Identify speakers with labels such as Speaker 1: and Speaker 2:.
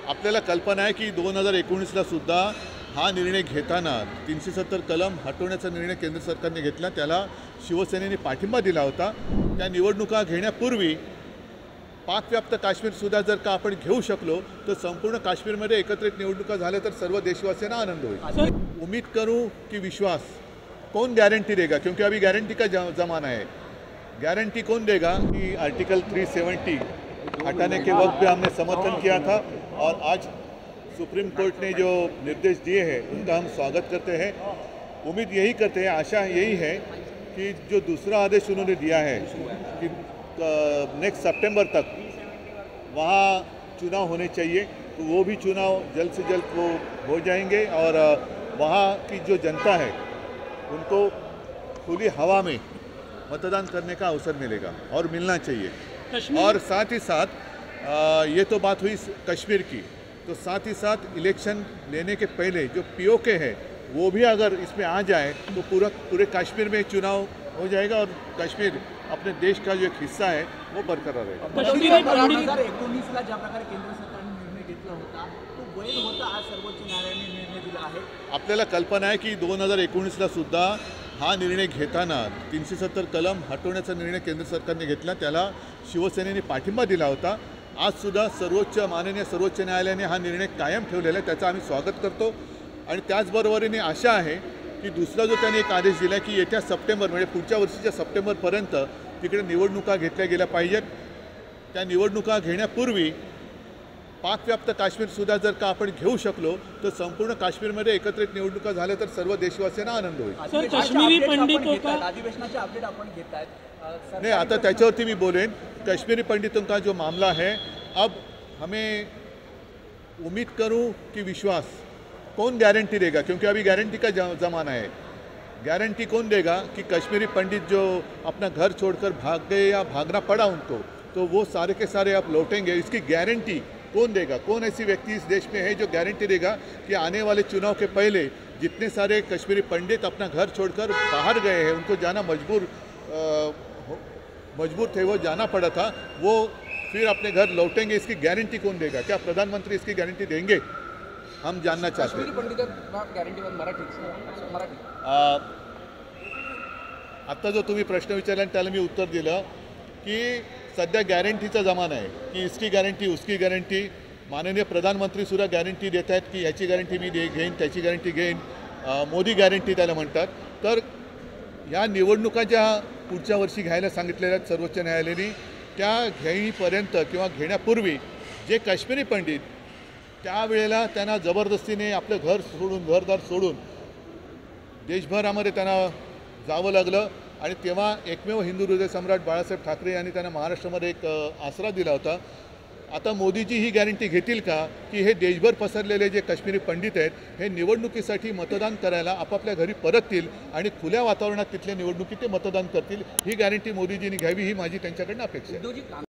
Speaker 1: आपल्याला कल्पना आहे की 2019ला सुद्धा हा निर्णय घेताना 370 कलम हटवण्याचा निर्णय केंद्र सरकारने घेतला, त्याला शिवसेनेने पाठिंबा दिला होता। त्या निवडणुका घेण्यापूर्वी पाकव्याप्त काश्मीरसुद्धा जर का आपण घेऊ शकलो तर संपूर्ण काश्मीरमध्ये एकत्रित निवडणुका झाल्या तर सर्व देशवासियांना आनंद होईल। उम्मीद करूं कि विश्वास, कौन गारंटी देगा, क्योंकि अभी गारंटी का ज़माना है। गारंटी कौन देगा कि आर्टिकल 370 हटाने के वक्त भी हमने समर्थन किया था और आज सुप्रीम कोर्ट ने जो निर्देश दिए हैं उनका हम स्वागत करते हैं। उम्मीद यही करते हैं, आशा यही है कि जो दूसरा आदेश उन्होंने दिया है कि नेक्स्ट सितंबर तक वहाँ चुनाव होने चाहिए, तो वो भी चुनाव जल्द से जल्द वो हो जाएंगे और वहाँ की जो जनता है उनको खुली हवा में मतदान करने का अवसर मिलेगा और मिलना चाहिए। और साथ ही साथ ये तो बात हुई कश्मीर की, तो साथ ही साथ इलेक्शन लेने के पहले जो पीओके है वो भी अगर इसमें आ जाए तो पूरे कश्मीर में चुनाव हो जाएगा और कश्मीर अपने देश का जो एक हिस्सा है वो बरकरार रहेगा।
Speaker 2: 2019ला ज्या प्रकारे केंद्र सरकारने निर्णय घेतला होता तो वैध होता, आज सर्वोच्च न्यायालयाने निर्णय दिला आहे।
Speaker 1: आपल्याला कल्पना आहे की 2019ला सुद्धा हा निर्णय घेताना 370 कलम हटवण्याचा निर्णय केंद्र सरकारने घेतला, त्याला शिवसेनेने पाठिंबा दिला होता। आज सुद्धा माननीय सर्वोच्च न्यायालयाने हा निर्णय कायम ठेवलेला आहे, त्याचं आम्ही स्वागत करतो। आणि त्याचबरोबरीने आशा आहे की दुसरा जो त्यांनी एक आदेश दिला की येत्या सप्टेंबर म्हणजे पुढच्या वर्षीच्या सप्टेंबरपर्यंत तिकडे निवडणुका घेतल्या गेल्या पाहिजेत। त्या निवडणुका घेण्यापूर्वी पाकव्याप्त काश्मीरसुद्धा जर का आपण घेऊ शकलो तर संपूर्ण काश्मीरमध्ये एकत्रित निवडणुका झाल्या तर सर्व देशवासियांना आनंद होईल।
Speaker 2: काश्मीरी पंडित अधिवेशनाचे अपडेट आपण घेतायत
Speaker 1: नहीं, आता त्याच्यावरती मी बोलेन। कश्मीरी पंडितों का जो मामला है, अब हमें उम्मीद करूं कि विश्वास, कौन गारंटी देगा, क्योंकि अभी गारंटी का ज़माना है। गारंटी कौन देगा कि कश्मीरी पंडित जो अपना घर छोड़कर भाग गए या भागना पड़ा उनको, तो वो सारे के सारे अब लौटेंगे, इसकी गारंटी कौन देगा? कौन ऐसी व्यक्ति इस देश में है जो गारंटी देगा कि आने वाले चुनाव के पहले जितने सारे कश्मीरी पंडित अपना घर छोड़कर बाहर गए हैं, उनको जाना मजबूर थे, वो जाना पड़ा था, वो फिर अपने घर लौटेंगे, इसकी गारंटी कौन देगा? क्या प्रधानमंत्री इसकी गारंटी देंगे? हम जानना चाहते हैं। आता जो तुम्ही प्रश्न विचारला त्याला मी उत्तर दिलं की सध्या गॅरंटीचा जमाना आहे की इसकी गॅरंटी उसकी गॅरंटी। माननीय प्रधानमंत्री सुद्धा गॅरंटी देत आहेत की याची गॅरंटी मी घेईन, त्याची गॅरंटी घेईन, मोदी गॅरंटी त्याला म्हणतात। तर या निवडणुका ज्या पुढच्या वर्षी घ्यायला सांगितलेल्या आहेत सर्वोच्च न्यायालयाने, त्या घेईपर्यंत किंवा घेण्यापूर्वी जे काश्मीरी पंडित त्यावेळेला त्यांना जबरदस्तीने आपलं घरदार सोडून देशभरामध्ये त्यांना जावं लागलं आणि तेव्हा एकमेव हिंदू हृदय सम्राट बाळासाहेब ठाकरे यांनी त्यांना महाराष्ट्रामध्ये एक आसरा दिला होता। आता मोदीजी ही गॅरंटी घेतील का की हे देशभर पसरलेले जे काश्मीरी पंडित आहेत हे निवडणुकीसाठी मतदान करायला आपापल्या घरी परततील आणि खुल्या वातावरणात तिथल्या निवडणुकीत ते मतदान करतील? ही गॅरंटी मोदीजींनी घ्यावी ही माझी त्यांच्याकडनं अपेक्षा आहे।